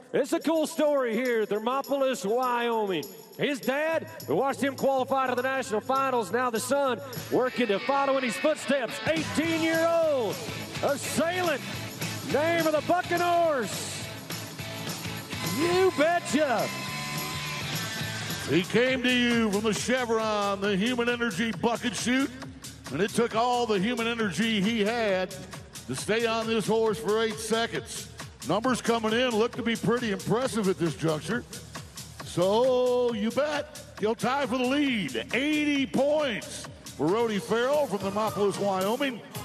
It's a cool story here, Thermopolis, Wyoming. His dad, we watched him qualify to the national finals. Now the son working to follow in his footsteps. 18-year-old Assailant, name of the Buccaneers. You betcha. He came to you from the Chevron, the human energy bucket chute, and it took all the human energy he had to stay on this horse for 8 seconds. Numbers coming in look to be pretty impressive at this juncture. So you bet he'll tie for the lead. 80 points for Rodey Farrell from Thermopolis, Wyoming.